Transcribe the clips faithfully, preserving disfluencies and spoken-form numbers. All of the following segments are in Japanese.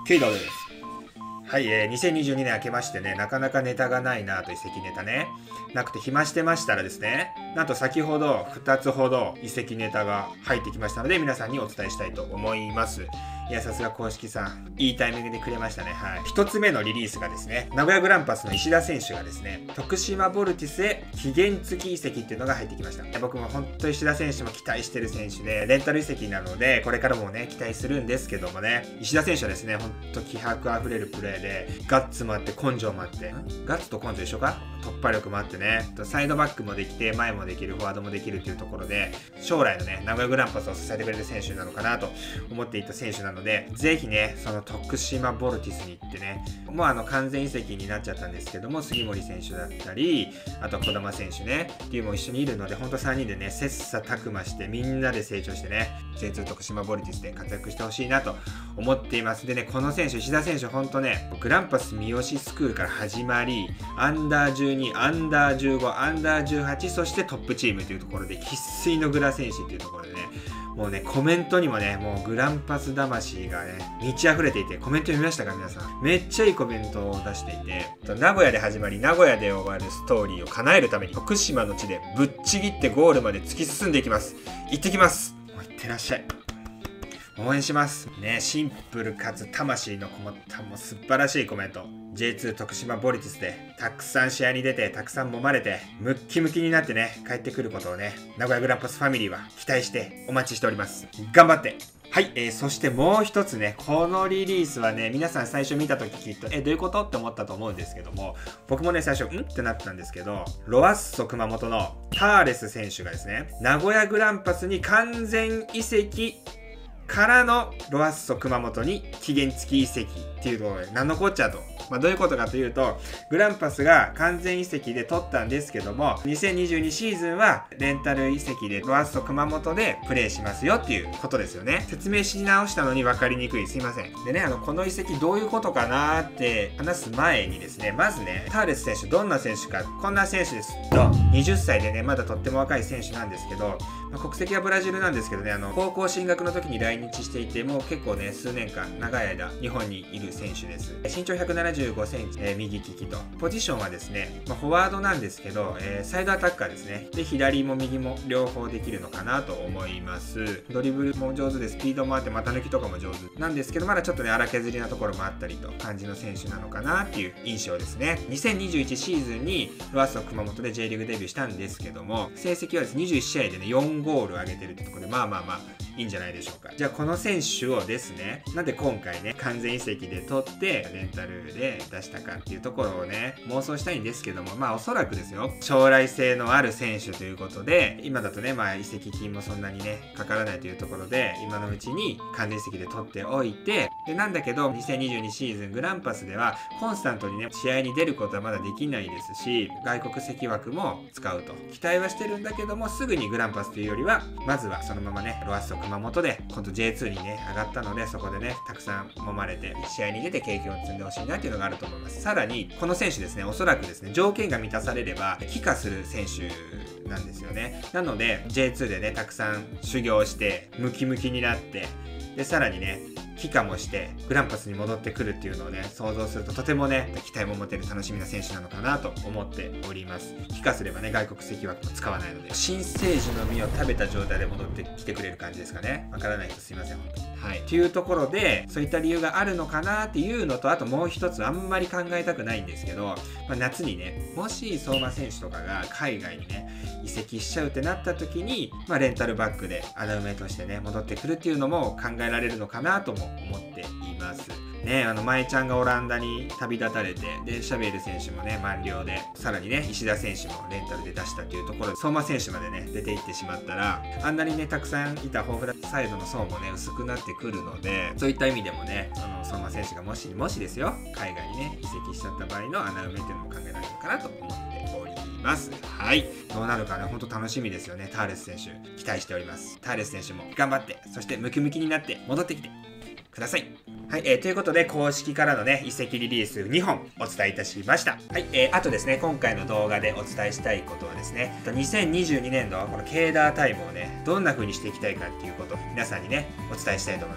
ケイダです。はい、えー、にせんにじゅうにねん明けましてね、なかなかネタがないなと、移籍ネタね。なくて暇してましたらですね、なんと先ほどふたつほど移籍ネタが入ってきましたので、皆さんにお伝えしたいと思います。いや、さすが公式さん、いいタイミングでくれましたね。はい。ひとつめのリリースがですね、名古屋グランパスの石田選手がですね、徳島ボルティスへ期限付き移籍っていうのが入ってきました。僕も本当石田選手も期待してる選手で、レンタル移籍なので、これからもね、期待するんですけどもね、石田選手はですね、本当気迫あふれるプレーで、ガッツもあって、根性もあって、ガッツと根性一緒か？突破力もあってね、サイドバックもできて、前もできる、フォワードもできるっていうところで、将来のね、名古屋グランパスを支えてくれる選手なのかなと思っていた選手なので、ぜひね、その徳島ボルティスに行ってね、もうあの完全移籍になっちゃったんですけども、杉森選手だったり、あとは児玉選手ね、っていうも一緒にいるので、ほんとさんにんでね、切磋琢磨して、みんなで成長してね、ジェイツー 徳島ボルティスで活躍してほしいなと思っています。でね、この選手、石田選手、ほんとね、グランパス三好スクールから始まり、アンダーじゅうに、アンダーじゅうご、アンダーじゅうはち、そしてトップチームというところで、生粋のグラ選手っていうところでね、もうね、コメントにもね、もうグランパス魂がね、満ち溢れていて、コメント読みましたか皆さん。めっちゃいいコメントを出していて、名古屋で始まり、名古屋で終わるストーリーを叶えるために、徳島の地でぶっちぎってゴールまで突き進んでいきます。行ってきます。もう行ってらっしゃい。応援しますね。シンプルかつ魂のこもったもう素晴らしいコメント。 ジェイツー 徳島ボルティスでたくさん試合に出て、たくさん揉まれて、ムッキムキになってね、帰ってくることをね、名古屋グランパスファミリーは期待してお待ちしております。頑張って。はい、えー、そしてもう一つね、このリリースはね、皆さん最初見たとききっと、え、どういうことって思ったと思うんですけども、僕もね、最初、んってなったんですけど、ロアッソ熊本のターレス選手がですね、名古屋グランパスに完全移籍からのロアッソ熊本に期限付き移籍っていうところで、何のこっちゃと。まあ、どういうことかというと、グランパスが完全移籍で取ったんですけども、にせんにじゅうにシーズンはレンタル移籍でロアッソ熊本でプレーしますよっていうことですよね。説明し直したのに分かりにくい。すいません。でね、あの、この移籍どういうことかなーって話す前にですね、まずね、ターレス選手どんな選手か、こんな選手です。にじゅっさいでね、まだとっても若い選手なんですけど、まあ、国籍はブラジルなんですけどね、あの、高校進学の時に来日していて、もう結構ね、数年間、長い間、日本にいる選手です。身長ひゃくななじゅうごセンチ、えー、右利きと。ポジションはですね、まあ、フォワードなんですけど、えー、サイドアタッカーですね。で、左も右も両方できるのかなと思います。ドリブルも上手で、スピードもあって、股抜きとかも上手なんですけど、まだちょっとね、荒削りなところもあったりと、感じの選手なのかなっていう印象ですね。にせんにじゅういちシーズンに、ロアッソ熊本で J リーグデビューしたんですけども、成績はですね、にじゅういち試合でね、よんゴール上げてるってところで、まあまあまあ、いいんじゃないでしょうか。じゃあこの選手をですね、なんで今回ね、完全移籍で取ってレンタルで出したかっていうところをね、妄想したいんですけども、まあおそらくですよ、将来性のある選手ということで、今だとね、まあ移籍金もそんなにね、かからないというところで、今のうちに完全移籍で取っておいて、で、なんだけど、にせんにじゅうにシーズングランパスでは、コンスタントにね、試合に出ることはまだできないですし、外国籍枠も使うと。期待はしてるんだけども、すぐにグランパスというよりは、まずはそのままね、ロアッソ熊本で今度 ジェイツー にね上がったので、そこでねたくさん揉まれて試合に出て経験を積んでほしいなっていうのがあると思います。さらにこの選手ですね、おそらくですね、条件が満たされれば帰化する選手なんですよね。なので ジェイツー でねたくさん修行してムキムキになって、でさらにね帰化もしてグランパスに戻ってくるっていうのをね想像すると、とてもね期待も持てる楽しみな選手なのかなと思っております。帰化すればね外国籍枠も使わないので、新生児の実を食べた状態で戻ってきてくれる感じですかね。わからないとすいません本当に。はい、というところでそういった理由があるのかなっていうのと、あともう一つあんまり考えたくないんですけど、まあ、夏にねもし相馬選手とかが海外にね移籍しちゃうってなった時に、まあ、レンタルバックで穴埋めとしてね戻ってくるっていうのも考えられるのかなとも思っています。ね、あの前ちゃんがオランダに旅立たれて、でシャベル選手もね満了で、さらにね石田選手もレンタルで出したっていうところで、相馬選手までね出ていってしまったら、あんなにねたくさんいた豊富なサイドの層もね薄くなってくるので、そういった意味でもね、あの相馬選手がもしもしですよ海外にね移籍しちゃった場合の穴埋めっていうのも考えられるかなと思っております。はい、どうなるかね、ほんと楽しみですよね。ターレス選手期待しております。ターレス選手も頑張って、そしてムキムキになって戻ってきてください。はい、えー、ということで公式からのね移籍リリースにほんお伝えいたしました。はい、えー、あとですね、今回の動画でお伝えしたいことはですね、にせんにじゅうにねんどこのケーダータイムをねどんな風にしていきたいかっていうことを皆さんにねお伝えしたいと思います。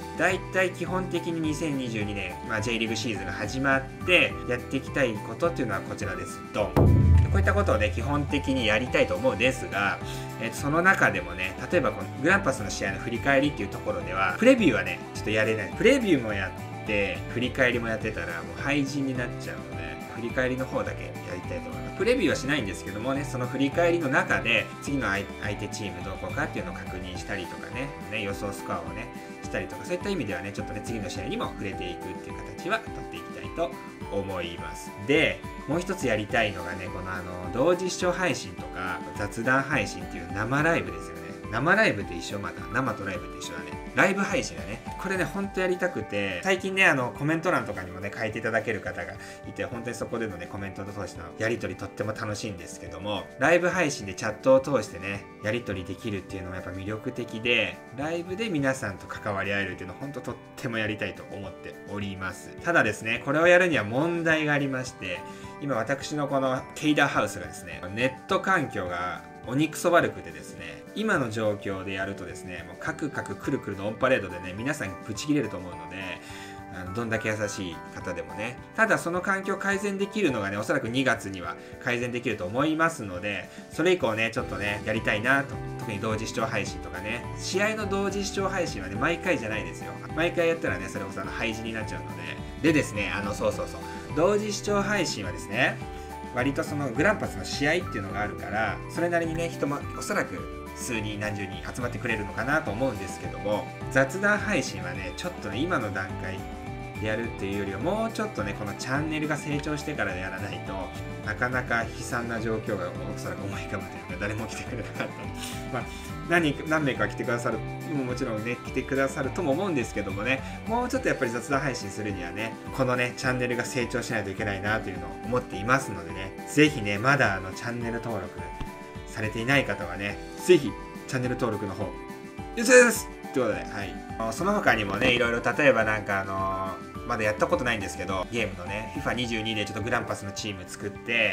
だいたい基本的ににせんにじゅうにねん、まあ、J リーグシーズンが始まってやっていきたいことっていうのはこちらです。ドン。こういったことをね基本的にやりたいと思うんですが、えー、とその中でもね、例えばこのグランパスの試合の振り返りっていうところではプレビューはねちょっとやれない。プレビューもやって振り返りもやってたらもう廃人になっちゃうので、振り返りの方だけやりたいと思います。プレビューはしないんですけどもね、その振り返りの中で次の相手チームどこかっていうのを確認したりとかね、ね予想スコアをねしたりとか、そういった意味ではねちょっとね次の試合にも触れていくっていう形は取っていきたいと思います。でもう一つやりたいのがね、このあの同時視聴配信とか雑談配信っていう生ライブですよね。生ライブって一緒、また生とライブって一緒だね。ライブ配信だね。これねほんとやりたくて、最近ねあのコメント欄とかにもね書いていただける方がいて、本当にそこでのねコメントと通してのやり取りとっても楽しいんですけども、ライブ配信でチャットを通してねやり取りできるっていうのもやっぱ魅力的で、ライブで皆さんと関わり合えるっていうのを本当とってもやりたいと思っております。ただですね、これをやるには問題がありまして、今私のこのケイダーハウスがですね、ネット環境がお肉そ悪くてですね、今の状況でやるとですね、もうカクカクくるくるのオンパレードでね皆さんブチ切れると思うので、あのどんだけ優しい方でもね、ただその環境改善できるのがねおそらくにがつには改善できると思いますので、それ以降ねちょっとねやりたいなと。特に同時視聴配信とかね、試合の同時視聴配信はね毎回じゃないですよ。毎回やったらねそれこそあの廃人になっちゃうので、でですねあのそうそうそう同時視聴配信はですね、割とそのグランパスの試合っていうのがあるから、それなりにね人もおそらく数人何十人集まってくれるのかなと思うんですけども、雑談配信はねちょっとね今の段階でやるっていうよりはもうちょっとねこのチャンネルが成長してからやらないとなかなか悲惨な状況がおそらく思い浮かぶというか、誰も来てくれなかったり、まあ何何名か来てくださるももちろんね来てくださるとも思うんですけどもね、もうちょっとやっぱり雑談配信するにはねこのねチャンネルが成長しないといけないなというのを思っていますのでね、ぜひねまだあのチャンネル登録されていない方はねぜひチャンネル登録の方よろしくですということで、はい、その他にもねいろいろ、例えばなんかあのーまだやったことないんですけど、ゲームのね フィファにじゅうに でちょっとグランパスのチーム作って、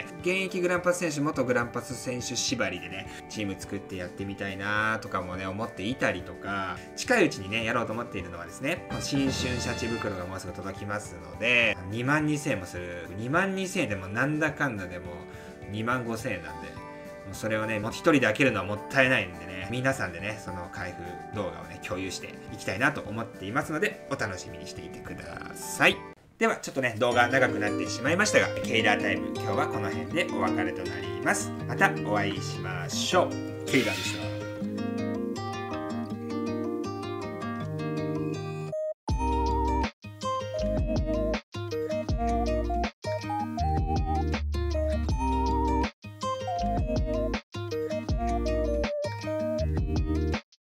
現役グランパス選手元グランパス選手縛りでねチーム作ってやってみたいなとかもね思っていたりとか、近いうちにねやろうと思っているのはですね、新春シャチ袋がもうすぐ届きますのでにまんにせんえんもする、にまんにせんえんでもなんだかんだでもにまんごせんえんなんで、それをねもう一人で開けるのはもったいないんでね、皆さんでねその開封動画をね共有していきたいなと思っていますので、お楽しみにしていてください。ではちょっとね動画長くなってしまいましたが、ケイダータイム今日はこの辺でお別れとなります。またお会いしましょう。ケイダーでした。